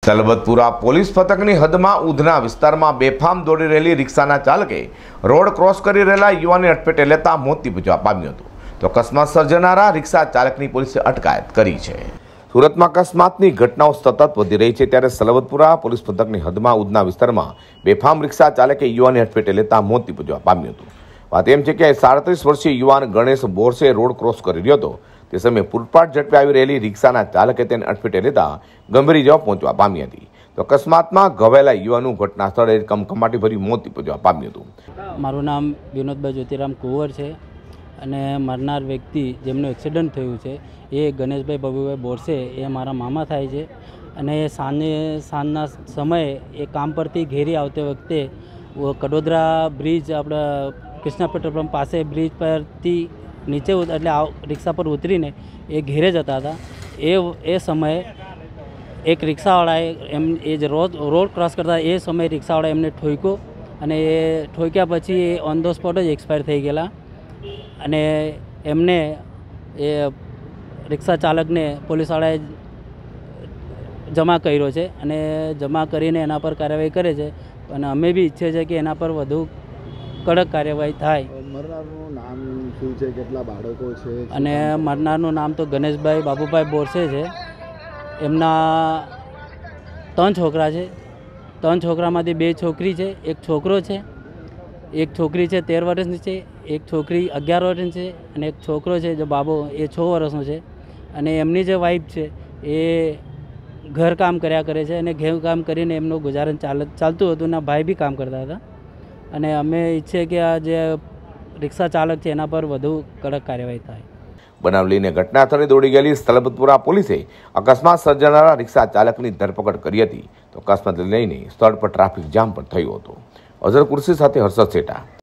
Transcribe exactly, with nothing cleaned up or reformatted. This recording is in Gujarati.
સલબતપુરા પોલીસ મથકની હદમાં ઉધના વિસ્તારમાં બેફામ દોડી રહેલી રિક્ષાના ચાલકે રોડ ક્રોસ કરી રહેલા યુવાનને અડફેટે લેતા મોત નીપજવા પામ્યું હતું, તો અકસ્માત સર્જનારા રિક્ષા ચાલકની પોલીસે અટકાયત કરી છે। સુરતમાં અકસ્માતની ઘટનાઓ સતત વધી રહી છે, ત્યારે સલબતપુરા પોલીસ મથકની હદમાં ઉધના વિસ્તારમાં બેફામ રિક્ષા ચાલકે યુવાનને અડફેટે લેતા મોત નીપજવા પામ્યું હતું। વાત એમ છે કે સાડત્રીસ વર્ષીય યુવાન ગણેશ બોરસે રોડ ક્રોસ કરી રહ્યો હતો, તે સમયે પૂરપાટ ઝડપે આવી રહેલી રિક્ષાના ચાલકે તેને અડફેટે લેતા ગંભીર ઇજાઓ પહોંચવા પામી હતી, તો અકસ્માતમાં ઘવાયેલા યુવાનું ઘટના સ્થળે કમકમાટી ભરી મોત નીપજવા પામ્યું હતું। મારું નામ વિનોદભાઈ જ્યોતિરામ કુંવર છે અને મરનાર વ્યક્તિ જેમનું એક્સિડન્ટ થયું છે એ ગણેશભાઈ બબુભાઈ બોરસે એ મારા મામા થાય છે અને સાંજે સાંજના સમયે એ કામ પરથી ઘેરી આવતી વખતે કડોદરા બ્રિજ આપણા કૃષ્ણા પેટ્રોલ પંપ પાસે બ્રિજ પરથી નીચે એટલે રિક્ષા પર ઉતરીને એ ઘેરે જતા હતા। એ એ સમયે એક રિક્ષાવાળાએ એમ એ જે રોડ રોડ ક્રોસ કરતા એ સમયે રિક્ષાવાળાએ એમને ઠોક્યો અને એ ઠોક્યા પછી એ ઓન ધ સ્પોટ જ એક્સપાયર થઈ ગયેલા અને એમને એ રિક્ષા ચાલકને પોલીસવાળાએ જમા કર્યો છે અને જમા કરીને એના પર કાર્યવાહી કરે છે અને અમે બી ઈચ્છીએ છીએ કે એના પર વધુ કડક કાર્યવાહી થાય। મરનારનું નામ શું છે, કેટલા બાળકો છે? અને મરનારનું નામ તો ગણેશભાઈ બાબુભાઈ બોરસે છે। એમના ત્રણ છોકરા છે, ત્રણ છોકરામાંથી બે છોકરી છે, એક છોકરો છે, એક છોકરી છે તેર વર્ષની છે, એક છોકરી અગિયાર વર્ષની છે અને એક છોકરો છે જો બાબો એ છ વર્ષનો છે અને એમની જે વાઈફ છે એ ઘર કામ કર્યા કરે છે અને ઘેર કામ કરીને એમનું ગુજારણ ચાલ ચાલતું હતું અને ભાઈ બી કામ કરતા હતા અને અમે ઈચ્છીએ કે આ જે રિક્ષા ચાલક છે એના પર વધુ કડક કાર્યવાહી થાય। બનાવ લઈને ઘટના સ્થળે દોડી ગયેલી સલબતપુરા પોલીસે અકસ્માત સર્જનારા રિક્ષા ચાલકની ધરપકડ કરી હતી, તો અકસ્માત લઈને સ્થળ પર ટ્રાફિક જામ પણ થયો હતો। અઝર કુર્સી સાથે હર્ષદ સેઠા।